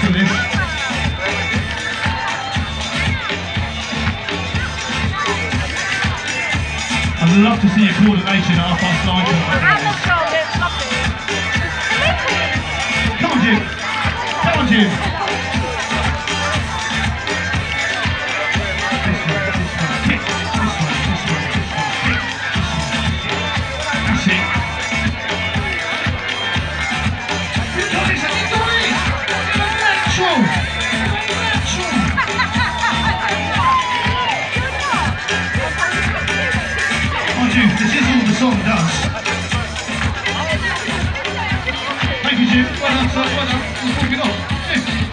for this. I'd love to see your coordination at half-past 9 tonight. Come on, Jim. Come on, Jim. This is all the song does. Thank you, Jim. Well done, sir. Well done. Let's walk it off. Jim.